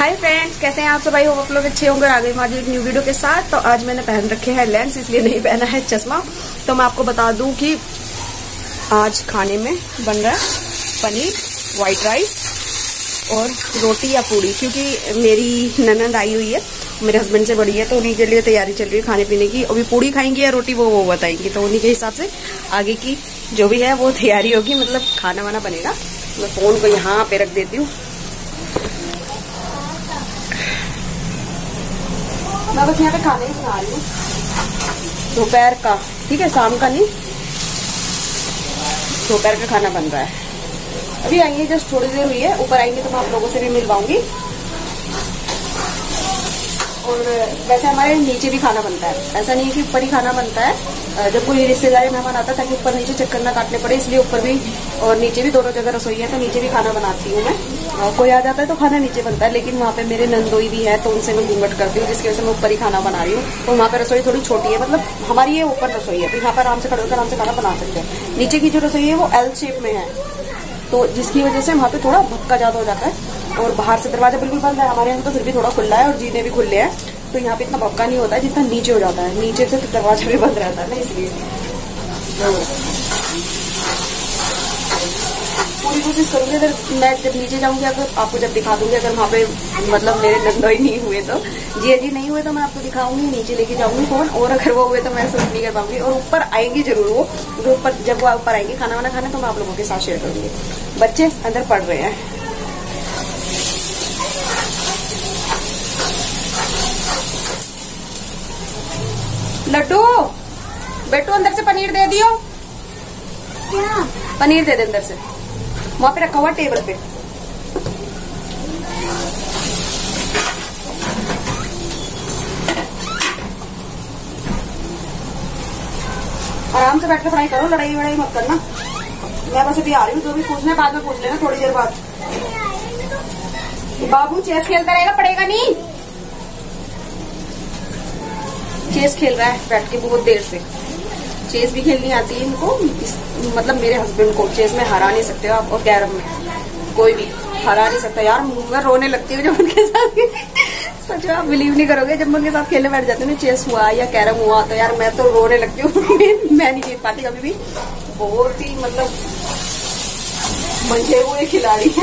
Hi friends, कैसे हैं आप सब? आई होप आप लोग अच्छे होंगे। आ गई हमारी एक न्यू वीडियो के साथ। तो आज मैंने पहन रखे हैं लेंस, इसलिए नहीं पहना है चश्मा। तो मैं आपको बता दूं कि आज खाने में बन रहा है पनीर, व्हाइट राइस और रोटी या पूड़ी, क्योंकि मेरी ननद आई हुई है मेरे हस्बैंड से बड़ी है, तो उन्हीं के लिए तैयारी चल रही है खाने पीने की। अभी पूड़ी खाएंगी या रोटी वो बताएंगी, तो उन्हीं के हिसाब से आगे की जो भी है वो तैयारी होगी, मतलब खाना वाना बनेगा। मैं फोन को यहाँ पे रख देती हूँ। मैं बस यहाँ पे खाने ही बना रही हूँ दोपहर का, ठीक है, शाम का नहीं, दोपहर का खाना बन रहा है। अभी आएंगे, जस्ट थोड़ी देर हुई है, ऊपर आएंगे तो मैं आप लोगों से भी मिलवाऊंगी। और वैसे हमारे नीचे भी खाना बनता है, ऐसा नहीं है कि ऊपर ही खाना बनता है। जब कोई रिश्तेदार मेहमान आता है ताकि ऊपर नीचे चक्कर ना काटने पड़े, इसलिए ऊपर भी और नीचे भी दोनों जगह रसोई है, तो नीचे भी खाना बनाती हूँ मैं। कोई आ जाता है तो खाना नीचे बनता है, लेकिन वहाँ पे मेरे नंदोई भी है तो उनसे मैं घूंघट करती हूँ, जिसकी वजह से मैं ऊपर ही खाना बना रही हूँ। तो वहाँ पर रसोई थोड़ी छोटी है, मतलब हमारी ये ऊपर रसोई है, तो यहाँ पर आराम से खड़े होकर आराम से खाना बना सकते हैं। नीचे की जो रसोई है वो एल शेप में है, तो जिसकी वजह से वहाँ पे थोड़ा भक्का ज्यादा हो जाता है। और बाहर से दरवाजा बिल्कुल बंद है, हमारे यहाँ तो फिर भी थोड़ा खुला है और जीने भी खुले हैं, तो यहाँ पे इतना भक्का नहीं होता है जितना नीचे हो जाता है। नीचे से तो दरवाजा भी बंद रहता है ना, इसलिए पूरी कोशिश करूंगी। अगर मैं जब नीचे जाऊंगी, अगर आपको जब दिखा दूंगी, अगर वहाँ पे मतलब मेरे नंदोई नहीं हुए तो, जी नहीं हुए तो मैं आपको दिखाऊंगी, नीचे लेके जाऊंगी फोन। और अगर वो हुए तो मैं शूट नहीं कर पाऊंगी। और ऊपर आएंगी जरूर वो, ऊपर जब वो ऊपर आएंगी खाना वाना खाने, तो मैं आप लोगों के साथ शेयर करूंगी। बच्चे अंदर पढ़ रहे हैं। लड्डू बेटू अंदर से पनीर दे दियो। क्या पनीर दे दे अंदर से, वहां पे रखा हुआ टेबल पे। आराम से बैठ कर पढ़ाई करो, लड़ाई वड़ाई मत करना। मैं बस अभी आ रही हूँ, जो भी पूछना है बाद में पूछ लेना, थोड़ी देर बाद। बाबू चेस खेलता रहेगा, पड़ेगा नहीं। चेस खेल रहा है बैठ के बहुत देर से। चेस भी खेलनी आती है इनको, मतलब मेरे हस्बैंड को चेस में हरा नहीं सकते हो आप, और कैरम में कोई भी हरा नहीं सकता। यार मैं रोने लगती हूँ जब उनके साथ सच में आप बिलीव नहीं करोगे, जब मैं उनके साथ खेलने बैठ जाती हूँ, चेस हुआ या कैरम हुआ, तो यार मैं तो रोने लगती हूँ। मैं नहीं जीत पाती कभी भी, बहुत ही मतलब मंझे हुए खिलाड़ी।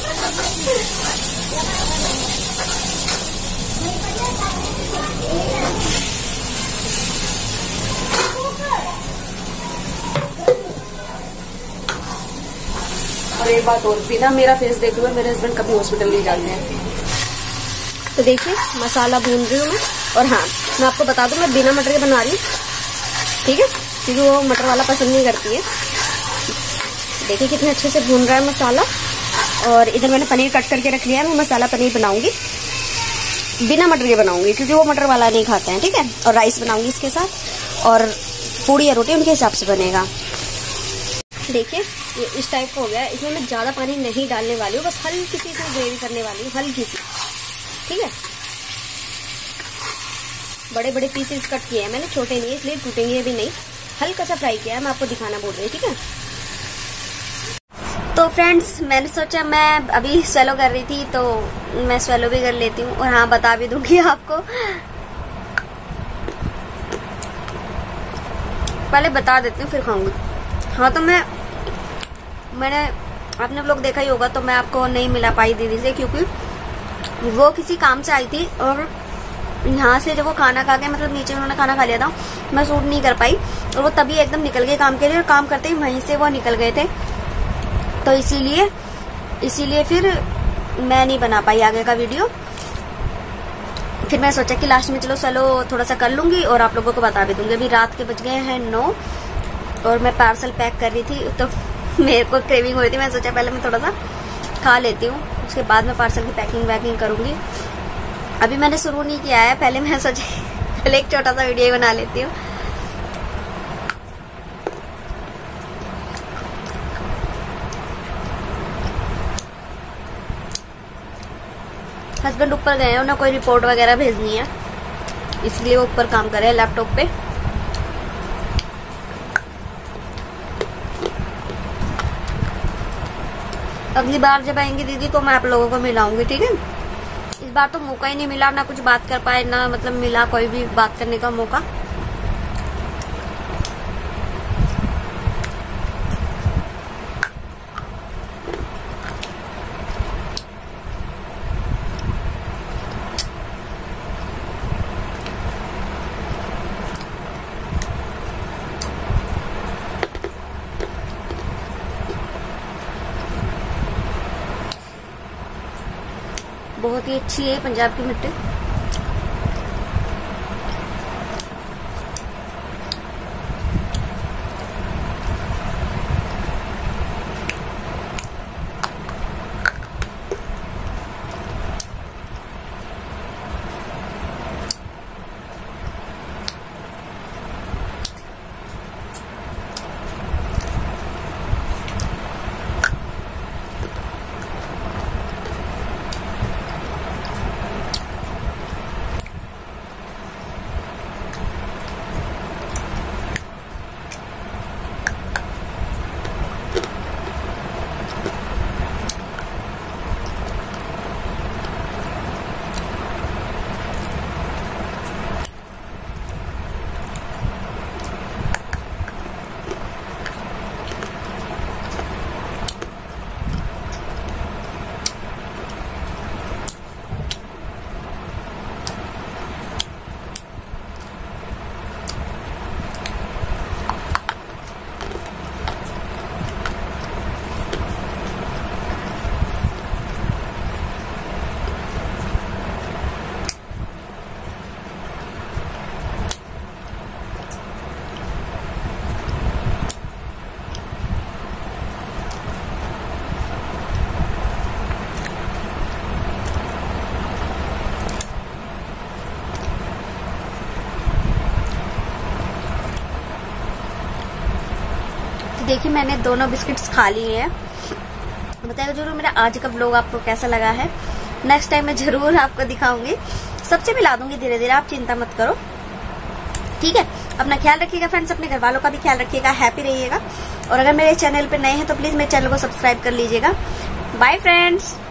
और एक बात और, बिना मेरा फेस देखे हुए मेरे हस्बैंड कभी हॉस्पिटल नहीं जाते हैं। तो देखिए मसाला भून रही हूँ मैं। और हाँ, मैं आपको बता दूं, मैं बिना मटर के बना रही हूँ, ठीक है, क्योंकि वो मटर वाला पसंद नहीं करती है। देखिए कितने अच्छे से भून रहा है मसाला। और इधर मैंने पनीर कट करके रख लिया है। मैं मसाला पनीर बनाऊंगी, बिना मटर के बनाऊंगी, क्योंकि वो मटर वाला नहीं खाते हैं, ठीक है। और राइस बनाऊंगी इसके साथ, और पूड़ी या रोटी उनके हिसाब से बनेगा। देखिए ये इस टाइप का हो गया है। इसमें मैं ज्यादा पानी नहीं डालने वाली हूँ, बस हल्की सी इसमें ग्रेवी करने वाली हूँ, हल्की सी, ठीक है। बड़े बड़े पीसेस कट किए हैं मैंने, छोटे नहीं, इसलिए टूटेंगे भी नहीं। हल्का सा फ्राई किया है, मैं आपको दिखाना बोल रही हूँ, ठीक है। तो फ्रेंड्स, मैंने सोचा मैं अभी स्वेलो कर रही थी, तो मैं स्वेलो भी कर लेती हूँ। और हाँ, बता भी दूंगी आपको, पहले बता देती हूँ फिर खाऊंगी। हाँ, तो मैंने आपने लोग देखा ही होगा, तो मैं आपको नहीं मिला पाई दीदी से, क्योंकि वो किसी काम से आई थी। और यहाँ से जब वो खाना खा के, मतलब नीचे उन्होंने खाना खा लिया था, मैं शूट नहीं कर पाई। और वो तभी एकदम निकल गए काम के लिए, और काम करते ही वहीं से वो निकल गए थे, तो इसीलिए फिर मैं नहीं बना पाई आगे का वीडियो। फिर मैं सोचा कि लास्ट में चलो थोड़ा सा कर लूंगी और आप लोगों को बता भी दूंगी। अभी रात के बज गए हैं 9 और मैं पार्सल पैक कर रही थी, तो मेरे को क्रेविंग हो रही थी। मैं सोचा पहले मैं थोड़ा सा खा लेती हूँ, उसके बाद मैं पार्सल की पैकिंग करूंगी। अभी मैंने शुरू नहीं किया है, पहले मैं सोचा पहले एक छोटा सा वीडियो बना लेती हूँ। हस्बैंड ऊपर गए हैं, उन्हें कोई रिपोर्ट वगैरह भेजनी है, इसलिए वो ऊपर काम कर रहे हैं लैपटॉप पे। अगली बार जब आएंगी दीदी तो मैं आप लोगों को मिलाऊंगी, ठीक है। इस बार तो मौका ही नहीं मिला, ना कुछ बात कर पाए, ना मतलब मिला कोई भी बात करने का मौका। बहुत ही अच्छी है पंजाब की मिट्टी। देखिए मैंने दोनों बिस्किट्स खा लिए हैं। बताइएगा जरूर मेरा आज का व्लॉग आपको कैसा लगा है। नेक्स्ट टाइम मैं जरूर आपको दिखाऊंगी, सबसे मिला दूंगी धीरे धीरे, आप चिंता मत करो, ठीक है। अपना ख्याल रखिएगा फ्रेंड्स, अपने घर वालों का भी ख्याल रखिएगा, हैप्पी रहिएगा। और अगर मेरे चैनल पे नए हैं तो प्लीज मेरे चैनल को सब्सक्राइब कर लीजिएगा। Bye friends.